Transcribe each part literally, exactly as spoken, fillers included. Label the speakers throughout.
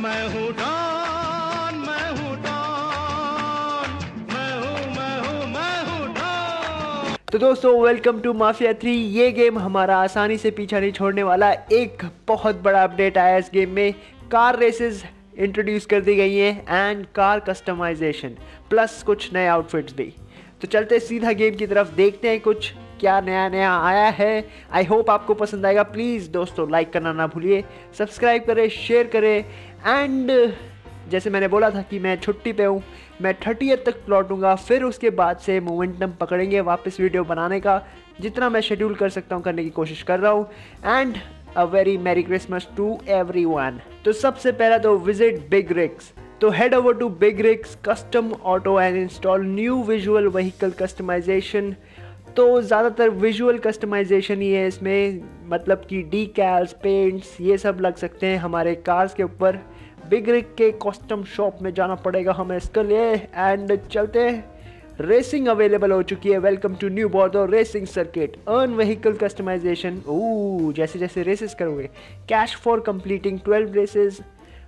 Speaker 1: मैं हूँ डॉन, मैं हूँ डॉन, मैं हूँ मैं हूँ मैं हूँ डॉन।
Speaker 2: तो दोस्तों वेलकम टू माफिया थ्री। ये गेम हमारा आसानी से पीछा नहीं छोड़ने वाला। एक बहुत बड़ा अपडेट आया इस गेम में। कार रेसेस इंट्रोड्यूस कर दी गई हैं एंड कार कस्टमाइजेशन प्लस कुछ नए आउटफिट्स भी। तो चलते सीधा गेम की तरफ, देखते हैं कुछ क्या नया नया आया है। आई होप आपको पसंद आएगा। प्लीज़ दोस्तों लाइक करना ना भूलिए, सब्सक्राइब करें, शेयर करें। एंड जैसे मैंने बोला था कि मैं छुट्टी पे हूँ, मैं थर्टियथ तक लौटूंगा, फिर उसके बाद से मोमेंटम पकड़ेंगे वापस वीडियो बनाने का। जितना मैं शेड्यूल कर सकता हूँ करने की कोशिश कर रहा हूँ। And a very merry Christmas to everyone. तो सबसे पहला तो विजिट बिग रिग्स। तो head over to Big Rigs custom auto and install new visual vehicle customisation. तो ज़्यादातर विजुअल कस्टमाइजेशन ही है इसमें, मतलब कि डीकैल्स, पेंट्स, ये सब लग सकते हैं हमारे कार्स के ऊपर। बिग रिग के कस्टम शॉप में जाना पड़ेगा हमें इसके लिए। एंड चलते हैं, रेसिंग अवेलेबल हो चुकी है। Welcome to New Bordeaux racing circuit. Earn vehicle customisation. Oh, जैसे जैसे रेसेस करोगे, cash for completing twelve races.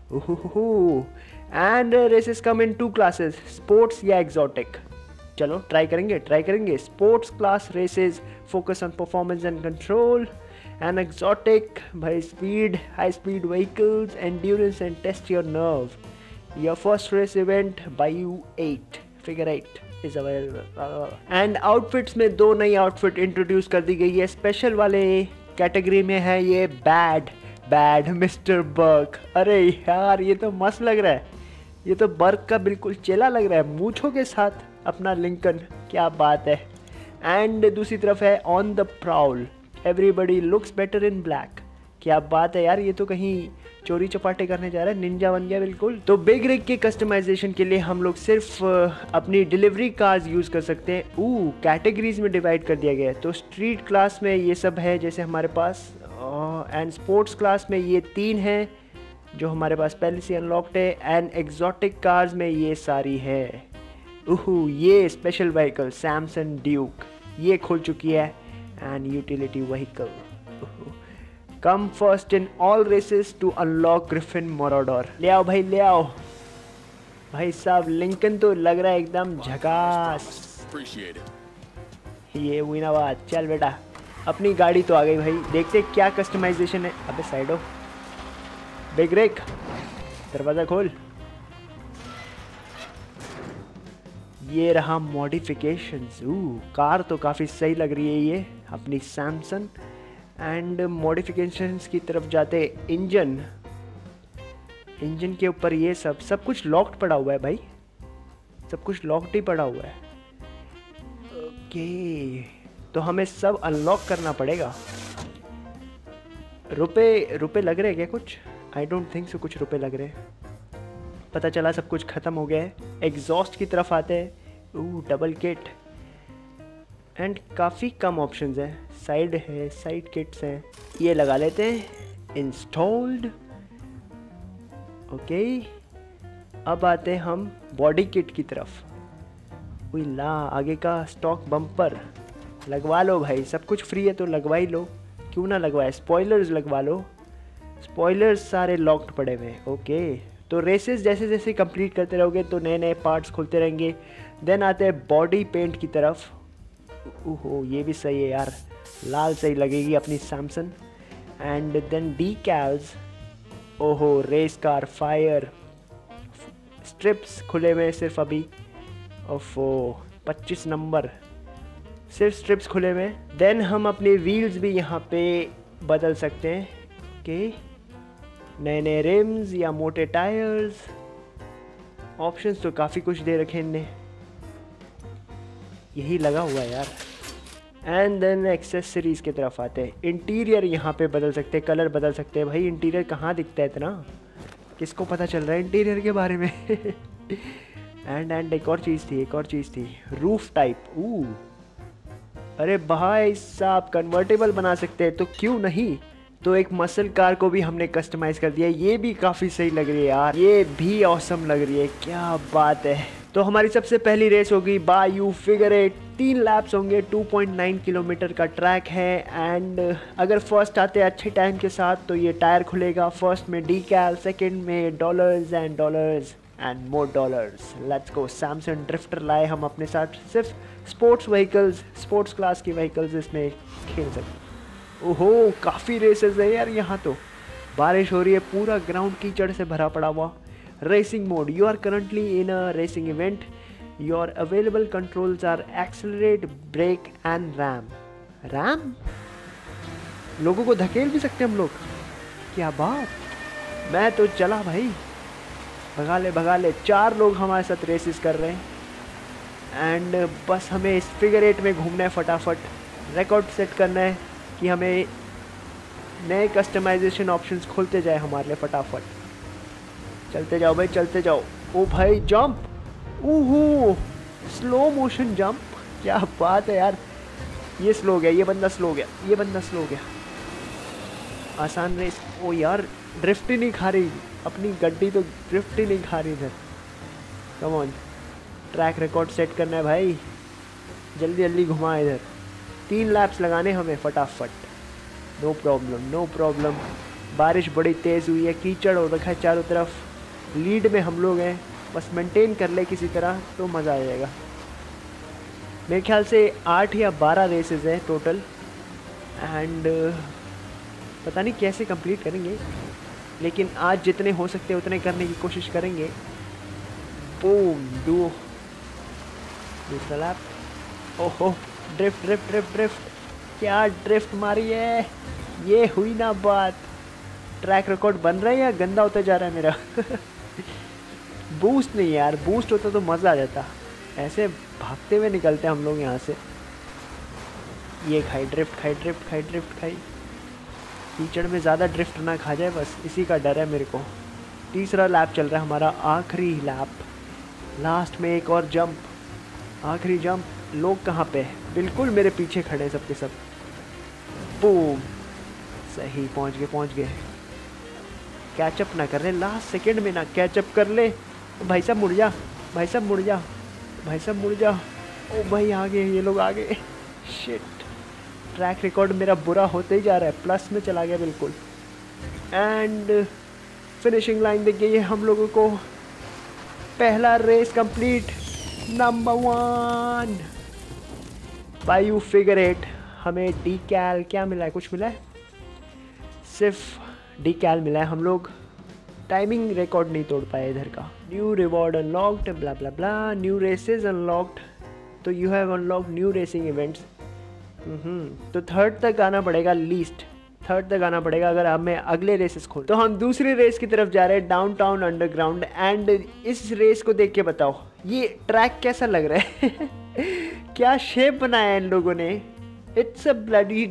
Speaker 2: And races come in two classes, sports या एग्जॉटिक। चलो ट्राई करेंगे ट्राई करेंगे sports class races, focus on performance and control. And exotic भाई, speed, high speed vehicles, endurance and test your nerve. Your first race event Bayou at figure eight is available. And outfits में दो नई outfit introduce कर दी गई है। Special वाले category में है ये बैड बैड मिस्टर बर्क। अरे यार ये तो मस्त लग रहा है, ये तो बर्क का बिल्कुल चेला लग रहा है, मूछों के साथ अपना लिंकन, क्या बात है। एंड दूसरी तरफ है on the prowl, everybody looks better in black. क्या बात है यार, ये तो कहीं चोरी चपाटे करने जा रहा है, निंजा बन गया बिल्कुल। तो बिग रिग के कस्टमाइजेशन के लिए हम लोग सिर्फ अपनी डिलीवरी कार्स यूज़ कर सकते हैं। ऊ कैटेगरीज में डिवाइड कर दिया गया है। तो स्ट्रीट क्लास में ये सब है जैसे हमारे पास, एंड स्पोर्ट्स क्लास में ये तीन हैं जो हमारे पास पहले से अनलॉक्ड है। एंड एग्जॉटिक कार्स में ये सारी है। ओह, ये स्पेशल व्हीकल सैमसन ड्यूक ये खुल चुकी है। And utility vehicle come first in all races to unlock Griffin Morador. ले आओ भाई, ले आओ भाई साहब। लिंकन तो लग रहा है एकदम झकास। ये हुई ना बात। चल बेटा, अपनी गाड़ी तो आ गई भाई, देखते क्या कस्टमाइजेशन है। अबे साइड हो बिग रिग, दरवाजा खोल। ये रहा मॉडिफिकेशंस। कार तो काफ़ी सही लग रही है ये अपनी सैमसन। एंड मॉडिफिकेशंस की तरफ जाते, इंजन इंजन के ऊपर ये सब सब कुछ लॉक्ड पड़ा हुआ है भाई, सब कुछ लॉक्ड ही पड़ा हुआ है। ओके, तो हमें सब अनलॉक करना पड़ेगा। रुपए रुपए लग रहे हैं क्या कुछ? आई डोंट थिंक सो कुछ रुपए लग रहे हैं। पता चला सब कुछ ख़त्म हो गया है। एग्जॉस्ट की तरफ आते हैं। ओह, डबल किट। एंड काफ़ी कम ऑप्शंस हैं। साइड है, साइड किट्स हैं, ये लगा लेते हैं। इंस्टॉल्ड। ओके, अब आते हैं हम बॉडी किट की तरफ। वही ला, आगे का स्टॉक बम्पर लगवा लो भाई, सब कुछ फ्री है तो लगवा ही लो, क्यों ना लगवाए। स्पॉयलर्स लगवा लो, स्पॉयलर्स सारे लॉक्ड पड़े हुए हैं। ओके, तो रेसेस जैसे जैसे कंप्लीट करते रहोगे तो नए नए पार्ट्स खुलते रहेंगे। देन आते हैं बॉडी पेंट की तरफ। ओहो, ये भी सही है यार, लाल सही लगेगी अपनी सैमसन। And then डीकैल्स। ओहो, रेस कार, फायर, स्ट्रिप्स खुले हुए सिर्फ अभी। ओफो, पच्चीस नंबर सिर्फ स्ट्रिप्स खुले हुए। देन हम अपने व्हील्स भी यहाँ पे बदल सकते हैं। ओके, नए नए रिम्स या मोटे टायर्स, ऑप्शंस तो काफ़ी कुछ दे रखे इनने, यही लगा हुआ है यार। एंड देन एक्सेसरीज की तरफ आते हैं। इंटीरियर यहाँ पे बदल सकते हैं, कलर बदल सकते हैं। भाई इंटीरियर कहाँ दिखता है इतना, किसको पता चल रहा है इंटीरियर के बारे में। एंड एंड एक और चीज़ थी, एक और चीज़ थी, रूफ टाइप। ऊ अरे भाई साहब, कन्वर्टेबल बना सकते हैं तो क्यों नहीं। तो एक मसल कार को भी हमने कस्टमाइज कर दिया, ये भी काफ़ी सही लग रही है यार, ये भी ऑसम लग रही है, क्या बात है। तो हमारी सबसे पहली रेस होगी बाय यू फिगर एट तीन लैप्स होंगे, टू पॉइंट नाइन किलोमीटर का ट्रैक है। एंड अगर फर्स्ट आते हैं अच्छे टाइम के साथ तो ये टायर खुलेगा। फर्स्ट में डी कैल, सेकेंड में dollars and dollars and more dollars. Let's go. Samson drifter लाए हम अपने साथ, सिर्फ स्पोर्ट्स व्हीकल्स, स्पोर्ट्स क्लास की व्हीकल्स इसमें खेल सकते। ओहो काफ़ी रेसेस है यार यहाँ तो। बारिश हो रही है, पूरा ग्राउंड कीचड़ से भरा पड़ा हुआ। Racing mode, you are currently in a racing event, your available controls are accelerate, brake and ram. Ram, लोगों को धकेल भी सकते हम लोग, क्या बात। मैं तो चला भाई, भगा ले भगा ले। चार लोग हमारे साथ रेसिस कर रहे हैं एंड बस हमें इस फिगर एट में घूमना है फटाफट। रिकॉर्ड सेट करना है कि हमें नए कस्टमाइजेशन ऑप्शंस खोलते जाए हमारे लिए फटाफट। चलते जाओ भाई, चलते जाओ। ओ भाई जंप, ओहो स्लो मोशन जंप, क्या बात है यार। ये स्लो गया, ये बंदा स्लो गया, ये बंदा स्लो गया। आसान रेस। ओ यार ड्रिफ्ट ही नहीं खा रही अपनी गड्डी, तो ड्रिफ्ट ही नहीं खा रही इधर। Come on, track record set करना है भाई, जल्दी जल्दी घुमा इधर। तीन लैप्स लगाने हमें फटाफट। No problem, no problem. बारिश बड़ी तेज़ हुई है, कीचड़ हो रखा है चारों तरफ। लीड में हम लोग हैं, बस मेंटेन कर ले किसी तरह तो मज़ा आ जाएगा। मेरे ख्याल से आठ या बारह रेसेस हैं टोटल एंड पता नहीं कैसे कंप्लीट करेंगे, लेकिन आज जितने हो सकते हैं उतने करने की कोशिश करेंगे। बूम, दो दूसरा लैप। ओहो ड्रिफ्ट ड्रिफ्ट ड्रिफ्ट ड्रिफ्ट, क्या ड्रिफ्ट मारी है, ये हुई ना बात। ट्रैक रिकॉर्ड बन रहा है या गंदा होता जा रहा है मेरा। बूस्ट नहीं यार, बूस्ट होता तो मज़ा आ जाता। ऐसे भागते हुए निकलते हम लोग यहाँ से। ये खाई ड्रिफ्ट, खाई ड्रिफ्ट, खाई ड्रिफ्ट खाई। कीचड़ में ज़्यादा ड्रिफ्ट ना खा जाए, बस इसी का डर है मेरे को। तीसरा लैप चल रहा है हमारा, आखिरी लैप। लास्ट में एक और जंप, आखिरी जंप। लोग कहाँ पे है? बिल्कुल मेरे पीछे खड़े हैं सबके सब। बूम, सही, पहुँच गए पहुँच गए। कैचअप ना कर ले, लास्ट सेकंड में ना कैचअप कर ले। भाई साहब मुड़ जा, भाई साहब मुड़ जा, भाई साहब मुड़ जा। ओ भाई आ गए ये लोग, आ गए। शिट, ट्रैक रिकॉर्ड मेरा बुरा होते ही जा रहा है, प्लस में चला गया बिल्कुल। एंड फिनिशिंग लाइन दिख गई है हम लोगों को। पहला race complete, number one Bayou figure eight. हमें डी कैल क्या मिला है? कुछ मिला है? सिर्फ डी कैल मिला है। हम लोग टाइमिंग रिकॉर्ड नहीं तोड़ पाए इधर का। New reward unlocked, blah blah blah, new races unlocked. तो you have unlocked new racing events. तो थर्ड तक आना पड़ेगा, लीस्ट थर्ड तक आना पड़ेगा अगर हमें अगले रेसेस खोल। तो हम दूसरी रेस की तरफ जा रहे हैं, डाउनटाउन अंडरग्राउंड। एंड इस रेस को देख के बताओ ये ट्रैक कैसा लग रहा है। क्या शेप बनाया है इन लोगों ने। It's a bloody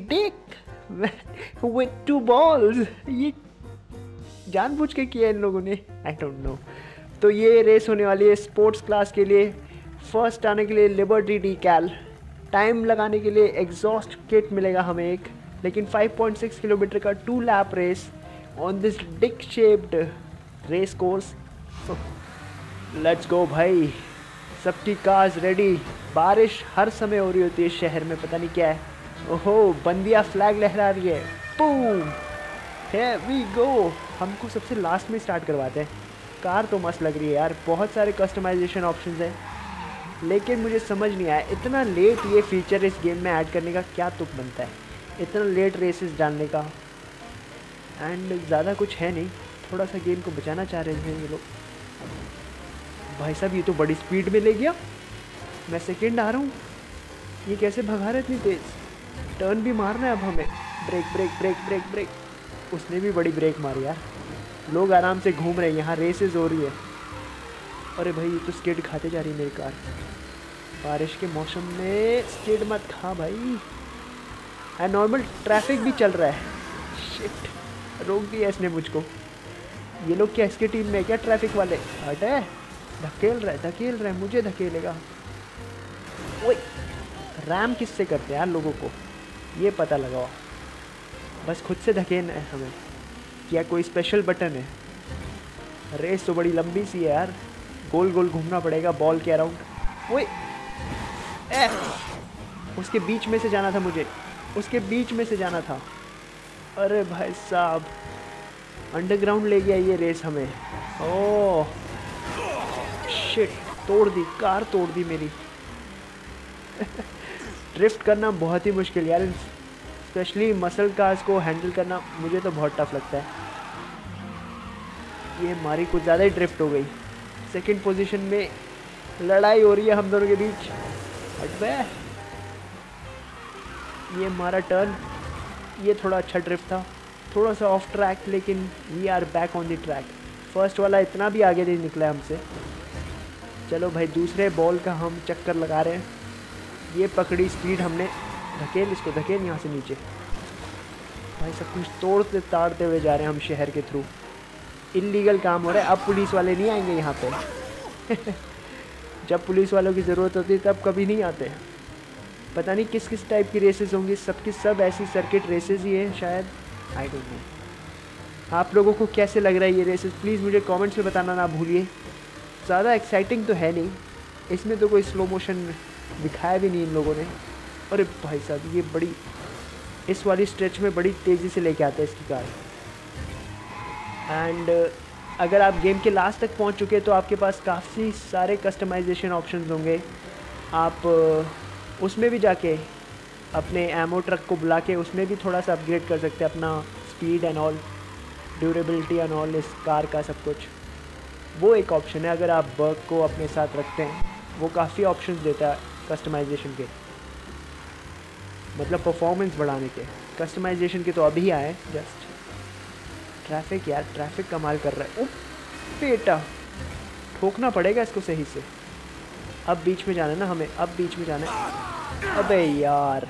Speaker 2: dick with two balls. ये जानबूझ के किया इन लोगों ने, आई डोंट नो। तो ये रेस होने वाली है स्पोर्ट्स क्लास के लिए। फर्स्ट आने के लिए लिबर्टी डी कैल, टाइम लगाने के लिए एग्जॉस्ट किट मिलेगा हमें एक, लेकिन फाइव पॉइंट सिक्स किलोमीटर का two lap race on this dick shaped race course. Let's go भाई, सबकी कार्स रेडी। बारिश हर समय हो रही होती है शहर में, पता नहीं क्या है। ओहो बंदिया फ्लैग लहरा रही है। Boom, here we go। हमको सबसे लास्ट में स्टार्ट करवाते हैं। कार तो मस्त लग रही है यार, बहुत सारे कस्टमाइजेशन ऑप्शंस हैं, लेकिन मुझे समझ नहीं आया इतना लेट ये फीचर इस गेम में ऐड करने का क्या तुक बनता है, इतना लेट रेसेस डालने का। एंड ज़्यादा कुछ है नहीं, थोड़ा सा गेम को बचाना चाह रहे थे ये लोग। भाई साहब ये तो बड़ी स्पीड में ले गया, मैं सेकेंड आ रहा हूँ। ये कैसे भगा रहे इतनी तेज़। टर्न भी मारना है अब हमें। Brake brake brake brake brake. उसने भी बड़ी ब्रेक मारी यार। लोग आराम से घूम रहे हैं, यहाँ रेसेस हो रही है। अरे भाई ये तो स्किड खाते जा रही है मेरी कार। बारिश के मौसम में स्किड मत खा भाई। एंड नॉर्मल ट्रैफिक भी चल रहा है। शिट, रोक दिया इसने मुझको। ये लोग क्या इसकी टीम में क्या ट्रैफिक वाले? हट है, धकेल रहा है धकेल रहा है मुझे धकेलेगा। ओए रैम किससे करते हैं यार लोगों को, ये पता लगाओ। बस खुद से धकेलना है हमें, क्या कोई स्पेशल बटन है? रेस तो बड़ी लंबी सी है यार, गोल गोल घूमना पड़ेगा बॉल के अराउंड। ओए उसके बीच में से जाना था मुझे, उसके बीच में से जाना था। अरे भाई साहब, अंडरग्राउंड ले गया ये रेस हमें। ओह शिट, तोड़ दी कार, तोड़ दी मेरी। ड्रिफ्ट करना बहुत ही मुश्किल यार, स्पेशली मसल कार्स को हैंडल करना मुझे तो बहुत टफ लगता है। ये हमारी कुछ ज़्यादा ही ड्रिफ्ट हो गई। सेकंड पोजीशन में लड़ाई हो रही है हम दोनों के बीच। हट बे। ये हमारा टर्न, ये थोड़ा अच्छा ड्रिफ्ट था, थोड़ा सा ऑफ ट्रैक, लेकिन we are back on the track. First वाला इतना भी आगे नहीं निकला हमसे। चलो भाई, दूसरे बॉल का हम चक्कर लगा रहे हैं। ये पकड़ी स्पीड हमने, धकेल इसको, धकेल यहाँ से नीचे। भाई सब कुछ तोड़ते ताड़ते हुए जा रहे हैं हम शहर के थ्रू। इल्लीगल काम हो रहा है। अब पुलिस वाले नहीं आएंगे यहाँ पे। जब पुलिस वालों की ज़रूरत होती है तब कभी नहीं आते। पता नहीं किस किस टाइप की रेसेस होंगी, सबकी सब ऐसी सर्किट रेसेस ही हैं शायद, आई डोंट नो। आप लोगों को कैसे लग रहा है ये रेसेस, प्लीज़ मुझे कमेंट्स में बताना ना भूलिए। ज़्यादा एक्साइटिंग तो है नहीं, इसमें तो कोई स्लो मोशन दिखाया भी नहीं इन लोगों ने। अरे भाई साहब, ये बड़ी, इस वाली स्ट्रेच में बड़ी तेज़ी से लेके आते हैं इसकी कार। एंड अगर आप गेम के लास्ट तक पहुंच चुके हैं तो आपके पास काफ़ी सारे कस्टमाइजेशन ऑप्शंस होंगे। आप उसमें भी जाके अपने एमो ट्रक को बुला के उसमें भी थोड़ा सा अपग्रेड कर सकते हैं अपना speed and all, durability and all, इस कार का सब कुछ। वो एक ऑप्शन है अगर आप बर्क को अपने साथ रखते हैं। वो काफ़ी ऑप्शंस देता है कस्टमाइजेशन के, मतलब परफॉर्मेंस बढ़ाने के। कस्टमाइजेशन के तो अभी आए जस्ट। ट्रैफिक यार, ट्रैफिक कमाल कर रहा है। उफ बेटा, ठोकना पड़ेगा इसको सही से। अब बीच में जाना है ना हमें, अब बीच में जाना है। अबे यार,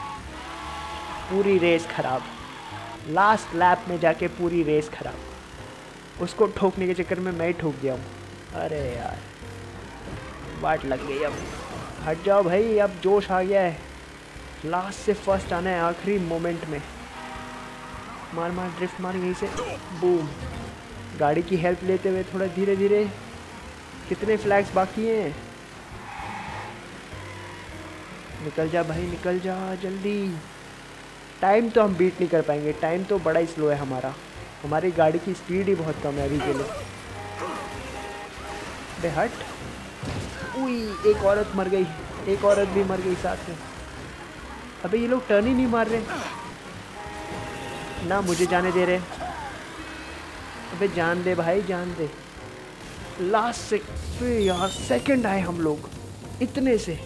Speaker 2: पूरी रेस ख़राब। लास्ट लैप में जाके पूरी रेस ख़राब। उसको ठोकने के चक्कर में मैं ही ठोक गया हूँ। अरे यार, बाट लग गई। अब हट जाओ भाई, अब जोश आ गया है। लास्ट से फर्स्ट आना है आखिरी मोमेंट में। मार मार ड्रिफ्ट मार यहीं से, बूम। गाड़ी की हेल्प लेते हुए थोड़ा धीरे धीरे। कितने फ्लैग्स बाकी हैं? निकल जा भाई, निकल जा जल्दी। टाइम तो हम बीट नहीं कर पाएंगे, टाइम तो बड़ा ही स्लो है हमारा। हमारी गाड़ी की स्पीड ही बहुत कम है अभी के लिए। बे हट। उई, एक औरत मर गई, एक औरत भी मर गई साथ में। अबे ये लोग टर्न ही नहीं मार रहे ना, मुझे जाने दे रहे। अबे जान दे भाई, जान दे। लास्ट से यार सेकंड आए हम लोग इतने से।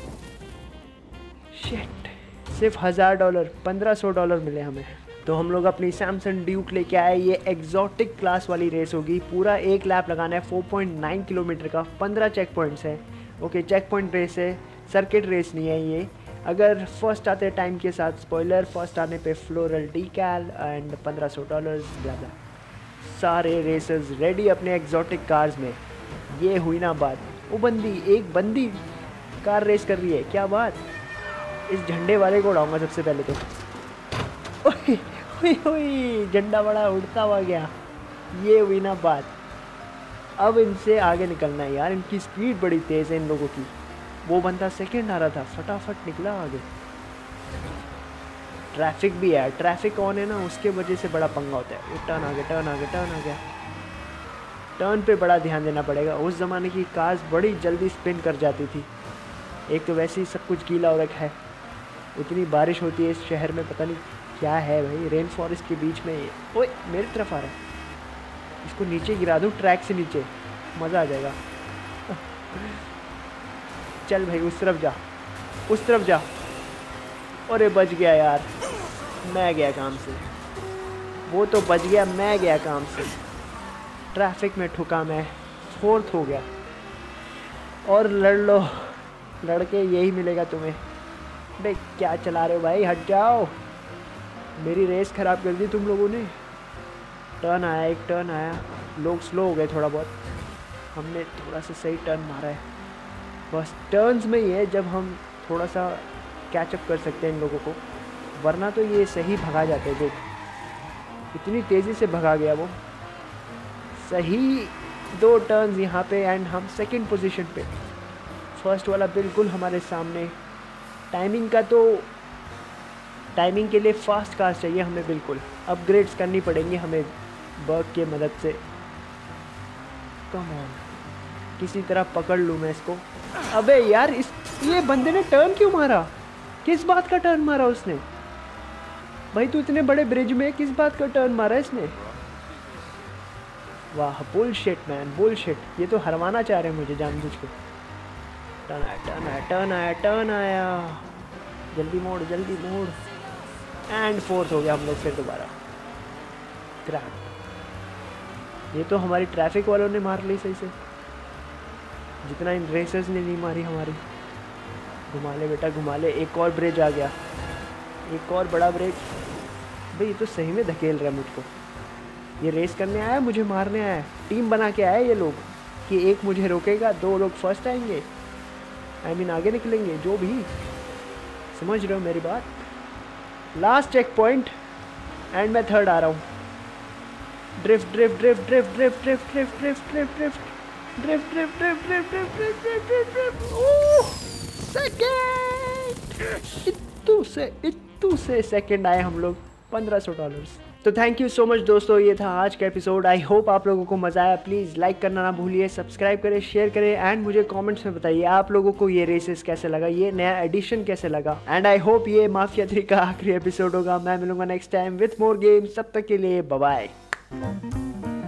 Speaker 2: शिट, सिर्फ हज़ार डॉलर, पंद्रह सौ डॉलर मिले हमें। तो हम लोग अपनी सैमसंग ड्यूक लेके आए। ये एग्जॉटिक क्लास वाली रेस होगी। पूरा एक लैप लगाना है, चार पॉइंट नौ किलोमीटर का, पंद्रह चेक पॉइंट्स हैं। ओके, चेक पॉइंट रेस है, सर्किट रेस नहीं है ये। अगर फर्स्ट आते टाइम के साथ स्पॉइलर, फर्स्ट आने पे फ्लोरल डीकैल एंड पंद्रह सौ डॉलर ब्ला ब्ला। सारे रेसर्स रेडी अपने एग्जॉटिक कार्स में। ये हुई ना बात। वो बंदी, एक बंदी कार रेस कर रही है, क्या बात। इस झंडे वाले को उड़ाऊंगा सबसे पहले तो। ओए ओए ओए, झंडा बड़ा उड़ता हुआ गया। ये हुई ना बात। अब इनसे आगे निकलना है यार, इनकी स्पीड बड़ी तेज़ है इन लोगों की। वो बंदा सेकंड आ रहा था, फटाफट निकला आगे। ट्रैफिक भी है, ट्रैफिक ऑन है ना, उसके वजह से बड़ा पंगा होता है। वो टर्न आ गया, टर्न आ गया, टर्न आ गया। टर्न पे बड़ा ध्यान देना पड़ेगा। उस ज़माने की कार्स बड़ी जल्दी स्पिन कर जाती थी। एक तो वैसे ही सब कुछ गीला हो रखा है, इतनी बारिश होती है इस शहर में, पता नहीं क्या है भाई। रेन फॉरेस्ट के बीच में। ओए मेरी तरफ आ रहा है, इसको नीचे गिरा दूँ ट्रैक से नीचे, मज़ा आ जाएगा। चल भाई उस तरफ जा, उस तरफ जा। अरे बच गया यार, मैं गया काम से। वो तो बच गया, मैं गया काम से। ट्रैफिक में ठुका मैं, फोर्थ हो गया। और लड़ लो, लड़के यही मिलेगा तुम्हें। बे क्या चला रहे हो भाई, हट जाओ। मेरी रेस ख़राब कर दी तुम लोगों ने। टर्न आया, एक टर्न आया, लोग स्लो हो गए थोड़ा बहुत। हमने थोड़ा सा सही टर्न मारा है। बस टर्न्स में ही है जब हम थोड़ा सा कैचअप कर सकते हैं इन लोगों को, वरना तो ये सही भगा जाते हैं। देख इतनी तेज़ी से भगा गया वो। सही दो टर्न्स यहाँ पे एंड हम सेकंड पोजीशन पे। फर्स्ट वाला बिल्कुल हमारे सामने। टाइमिंग का तो टाइमिंग के लिए फास्ट कार चाहिए हमें, बिल्कुल अपग्रेड्स करनी पड़ेंगी हमें बग के मदद से। कम ऑन, किसी तरह पकड़ लूँ मैं इसको। अबे यार इस ये बंदे ने टर्न क्यों मारा? किस बात का टर्न मारा उसने? भाई तू इतने बड़े ब्रिज में किस बात का टर्न मारा इसने? वाह बुलशिट मैन बुलशिट। ये तो हरवाना चाह रहे हैं मुझे जानबूझ के। टर्न आया टर्न आया टर्न आया टर्न आया जल्दी मोड़ जल्दी मोड़। एंड फोर्थ हो गया हम लोग फिर दोबारा। क्रैप। ये तो हमारी ट्रैफिक वालों ने मार ली सही से, जितना इन रेसर्स ने नहीं मारी हमारी। घुमा ले बेटा घुमा ले। एक और ब्रिज आ गया, एक और बड़ा ब्रिज। भाई ये तो सही में धकेल रहा है मुझको। ये रेस करने आया मुझे मारने आया। टीम बना के आया ये लोग कि एक मुझे रोकेगा, दो लोग फर्स्ट आएंगे, आई मीन आगे निकलेंगे। जो भी, समझ रहे हो मेरी बात? लास्ट चेक पॉइंट एंड मैं थर्ड आ रहा हूँ। Drift drift drift drift drift drift drift drift drift drift drift drift drift drift drift drift drift drift drift oh second. इत्तू से इत्तू से सेकंड आए हम लोग, पंद्रह सौ डॉलर्स। तो थैंक यू सो मच दोस्तों, ये था आज का एपिसोड। आई होप आप लोगों को मज़ा आया। प्लीज़ लाइक करना ना भूलिए, सब्सक्राइब करें, शेयर करें एंड मुझे कमेंट्स में बताइए आप लोगों को ये रेसेस कैसे लगा, ये नया एडिशन कैसे लगा। एंड आई होप ये माफिया थ्री का आखिरी एपिसोड होगा। मैं मिलूंगा next time with more games. तब तक के लिए बाय बाय।